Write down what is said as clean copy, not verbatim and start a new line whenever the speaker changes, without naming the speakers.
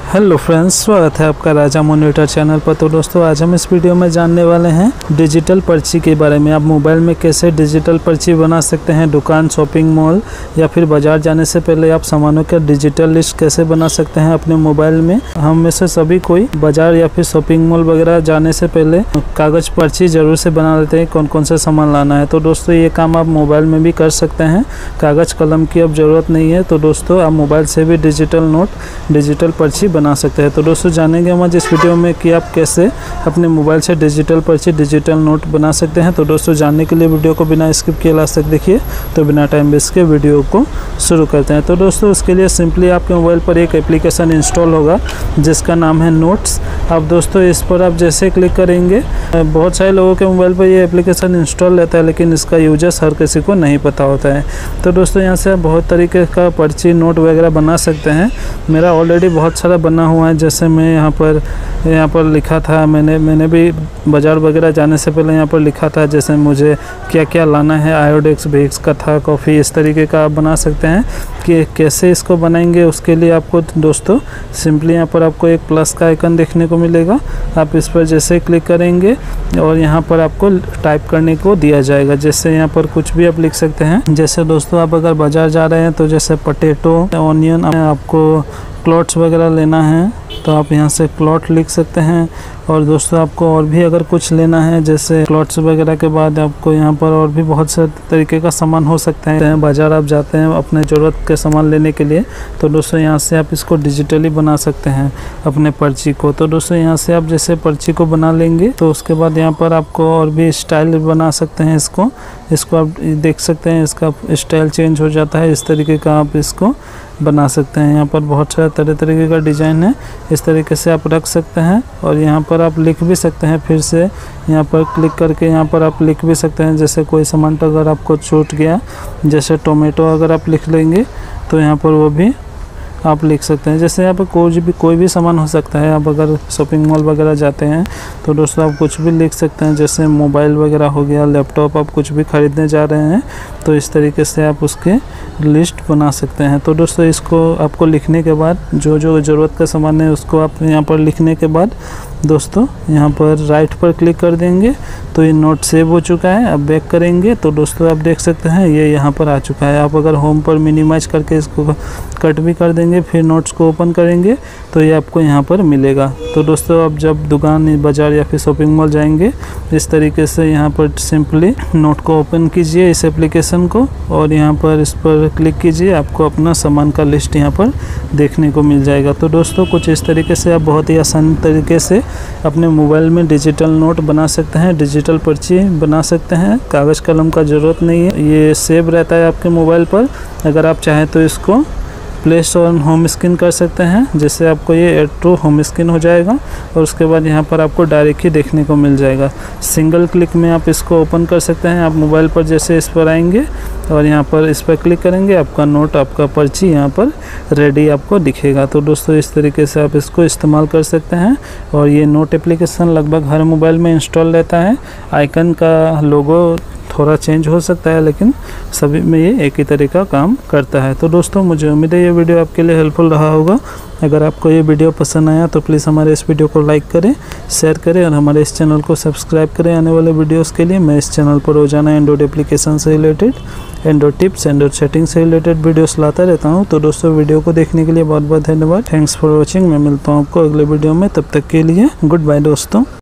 Hello friends, स्वागत है आपका राजा मॉनिटर चैनल पर। तो दोस्तों, आज हम इस वीडियो में जानने वाले हैं डिजिटल पर्ची के बारे में। आप मोबाइल में कैसे डिजिटल पर्ची बना सकते हैं। दुकान, शॉपिंग मॉल या फिर बाज़ार जाने से पहले आप सामानों का डिजिटल लिस्ट कैसे बना सकते हैं अपने मोबाइल में। हम में से सभी कोई बाज़ार या फिर शॉपिंग मॉल वगैरह जाने से पहले कागज़ पर्ची ज़रूर से बना लेते हैं, कौन कौन से सामान लाना है। तो दोस्तों, ये काम आप मोबाइल में भी कर सकते हैं। कागज़ कलम की अब ज़रूरत नहीं है। तो दोस्तों, आप मोबाइल से भी डिजिटल नोट, डिजिटल पर्ची बना सकते हैं। तो दोस्तों, जानेंगे हम आज इस वीडियो में कि आप कैसे अपने मोबाइल से डिजिटल पर्ची, डिजिटल नोट बना सकते हैं। तो दोस्तों, जानने के लिए वीडियो को बिना स्किप किए लास्ट तक देखिए। तो बिना टाइम वेस्ट के वीडियो को शुरू करते हैं। तो दोस्तों, उसके लिए सिंपली आपके मोबाइल पर एक एप्लीकेशन इंस्टॉल होगा जिसका नाम है नोट्स। अब दोस्तों, इस पर आप जैसे क्लिक करेंगे, बहुत सारे लोगों के मोबाइल पर ये एप्लीकेशन इंस्टॉल रहता है, लेकिन इसका यूजर्स हर किसी को नहीं पता होता है। तो दोस्तों, यहाँ से आप बहुत तरीके का पर्ची, नोट वगैरह बना सकते हैं। मेरा ऑलरेडी बहुत सारा बना हुआ है। जैसे मैं यहाँ पर लिखा था, मैंने भी बाज़ार वगैरह जाने से पहले यहाँ पर लिखा था जैसे मुझे क्या क्या लाना है। आयोडेक्स, विक्स, कथा, कॉफ़ी, इस तरीके का आप बना सकते हैं। कि कैसे इसको बनाएंगे, उसके लिए आपको दोस्तों सिंपली यहाँ पर आपको एक प्लस का आइकन देखने को मिलेगा। आप इस पर जैसे क्लिक करेंगे और यहाँ पर आपको टाइप करने को दिया जाएगा। जैसे यहाँ पर कुछ भी आप लिख सकते हैं। जैसे दोस्तों, आप अगर बाज़ार जा रहे हैं तो जैसे पोटैटो, ऑनियन, आपको क्लॉथ्स वगैरह लेना है तो आप यहाँ से क्लॉथ लिख सकते हैं। और दोस्तों, आपको और भी अगर कुछ लेना है, जैसे क्लॉथ्स वगैरह के बाद आपको यहाँ पर और भी बहुत से तरीके का सामान हो सकता है। बाज़ार आप जाते हैं अपने ज़रूरत के सामान लेने के लिए, तो दोस्तों यहाँ से आप इसको डिजिटली बना सकते हैं अपने पर्ची को। तो दोस्तों, यहाँ से आप जैसे पर्ची को बना लेंगे तो उसके बाद यहाँ पर आपको और भी स्टाइल बना सकते हैं। इसको आप देख सकते हैं, इसका स्टाइल चेंज हो जाता है। इस तरीके का आप इसको बना सकते हैं। यहाँ पर बहुत सारे तरह तरीके का डिज़ाइन है, इस तरीके से आप रख सकते हैं। और यहाँ पर आप लिख भी सकते हैं। फिर से यहाँ पर क्लिक करके यहाँ पर आप लिख भी सकते हैं। जैसे कोई सामान अगर आपको छूट गया, जैसे टोमेटो अगर आप लिख लेंगे तो यहाँ पर वो भी आप लिख सकते हैं। जैसे यहाँ पर कोई भी सामान हो सकता है। आप अगर शॉपिंग मॉल वगैरह जाते हैं तो दोस्तों आप कुछ भी लिख सकते हैं। जैसे मोबाइल वगैरह हो गया, लैपटॉप, आप कुछ भी ख़रीदने जा रहे हैं तो इस तरीके से आप उसके लिस्ट बना सकते हैं। तो दोस्तों, इसको आपको लिखने के बाद जो ज़रूरत का सामान है उसको आप यहाँ पर लिखने के बाद दोस्तों यहाँ पर राइट पर क्लिक कर देंगे तो ये नोट सेव हो चुका है। अब बैक करेंगे तो दोस्तों आप देख सकते हैं ये यहाँ पर आ चुका है। आप अगर होम पर मिनिमाइज करके इसको कट भी कर देंगे, फिर नोट्स को ओपन करेंगे तो ये आपको यहाँ पर मिलेगा। तो दोस्तों, आप जब दुकान, बाज़ार या फिर शॉपिंग मॉल जाएंगे, इस तरीके से यहाँ पर सिंपली नोट को ओपन कीजिए, इस एप्लीकेशन को, और यहाँ पर इस पर क्लिक कीजिए। आपको अपना सामान का लिस्ट यहाँ पर देखने को मिल जाएगा। तो दोस्तों, कुछ इस तरीके से आप बहुत ही आसान तरीके से अपने मोबाइल में डिजिटल नोट बना सकते हैं, डिजिटल पर्ची बना सकते हैं। कागज़ कलम का ज़रूरत नहीं है, ये सेव रहता है आपके मोबाइल पर। अगर आप चाहें तो इसको प्ले स्टोर होम स्क्रीन कर सकते हैं, जिससे आपको ये ऐड टू होम स्क्रीन हो जाएगा। और उसके बाद यहाँ पर आपको डायरेक्ट ही देखने को मिल जाएगा। सिंगल क्लिक में आप इसको ओपन कर सकते हैं। आप मोबाइल पर जैसे इस पर आएंगे और यहाँ पर इस पर क्लिक करेंगे, आपका नोट, आपका पर्ची यहाँ पर रेडी आपको दिखेगा। तो दोस्तों, इस तरीके से आप इसको इस्तेमाल कर सकते हैं। और ये नोट एप्लीकेशन लगभग हर मोबाइल में इंस्टॉल रहता है। आइकन का लोगो थोड़ा चेंज हो सकता है, लेकिन सभी में ये एक ही तरीका काम करता है। तो दोस्तों, मुझे उम्मीद है ये वीडियो आपके लिए हेल्पफुल रहा होगा। अगर आपको ये वीडियो पसंद आया तो प्लीज़ हमारे इस वीडियो को लाइक करें, शेयर करें और हमारे इस चैनल को सब्सक्राइब करें आने वाले वीडियोस के लिए। मैं इस चैनल पर रोजाना एंड्रॉइड एप्लीकेशन से related, Android tips, Android setting से रिलेटेड वीडियोस लाता रहता हूं। तो दोस्तों, वीडियो को देखने के लिए बहुत बहुत धन्यवाद। Thanks for watching. मैं मिलता हूं आपको अगले वीडियो में। तब तक के लिए गुड बाय दोस्तों।